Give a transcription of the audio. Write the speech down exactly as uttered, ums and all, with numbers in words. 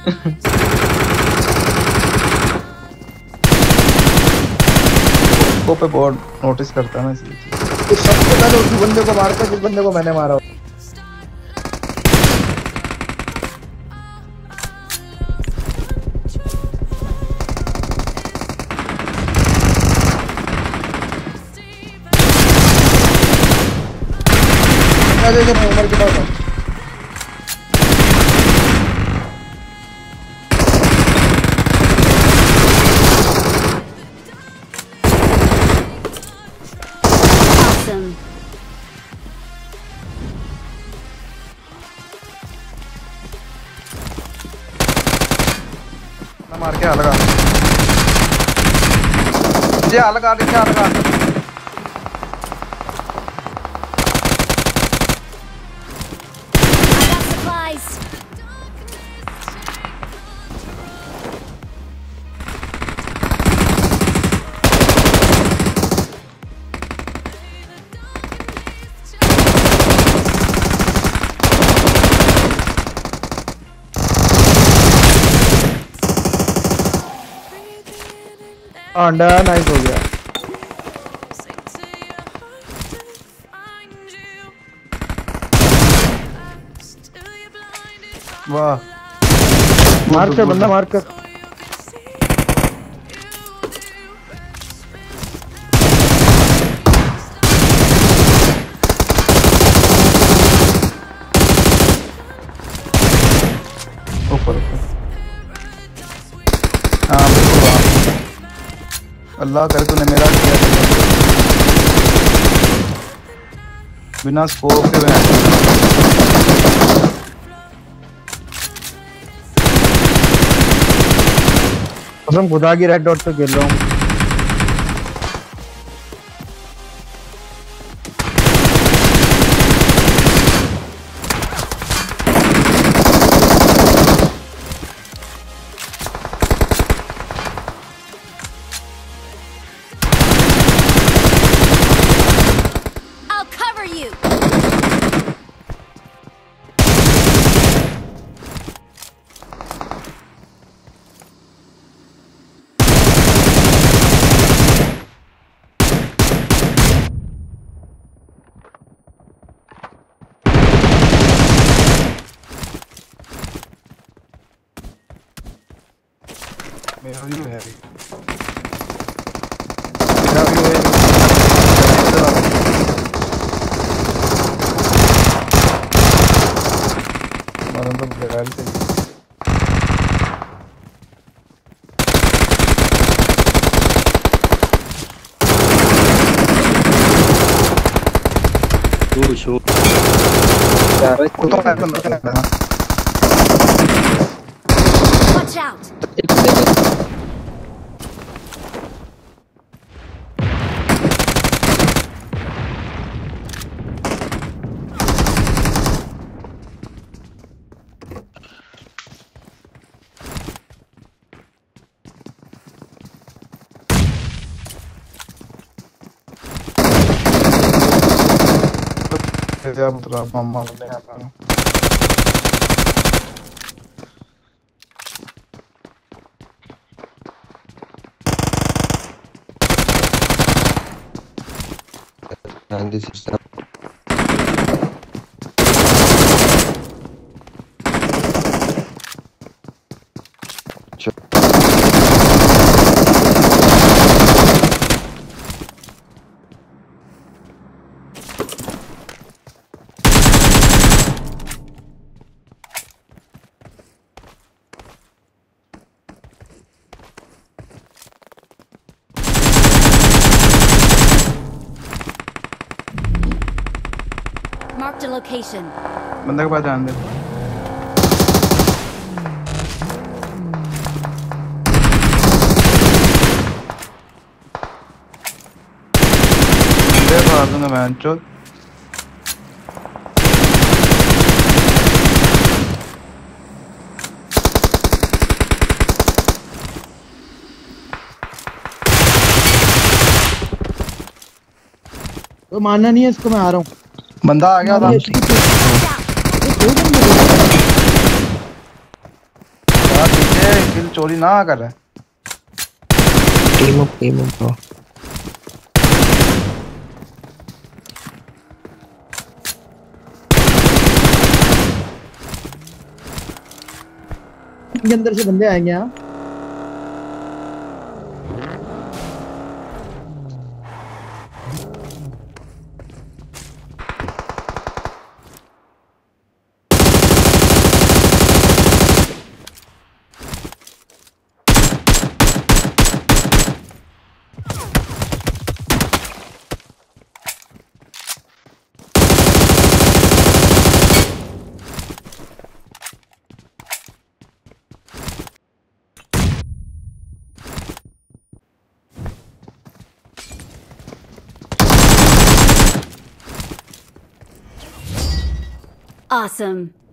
को पे बहुत नोटिस करता है ना इसलिए। तो सबसे पहले उसी बंदे को मारता जिस बंदे को मैंने मारा। देखो मैं उमर के पास हूँ। ना मार के अलगा ये अलगा देखिए अलगा अंडा नाइस हो गया। वाह मार कर बंदा मार कर। ऊपर हाँ अल्लाह करे तूने मेरा किया बिना स्कोप के बना। कसम खुदा की रेड डॉट पे खेल रहा हूँ। मेरा भी है हमारा तो ब्लैक से तो शो यार को तो है बंदा Watch out. ya मतलब मम्मा ने आता and this is the Marked a location. बंदे के पास ध्यान दे दे मार दूंगा मैं चोट तो मानना नहीं है इसको मैं आ रहा हूँ बंदा आ गया था चोरी ना कर रहा है। Team up team up bro. के अंदर से बंदे आएंगे यहाँ। Awesome.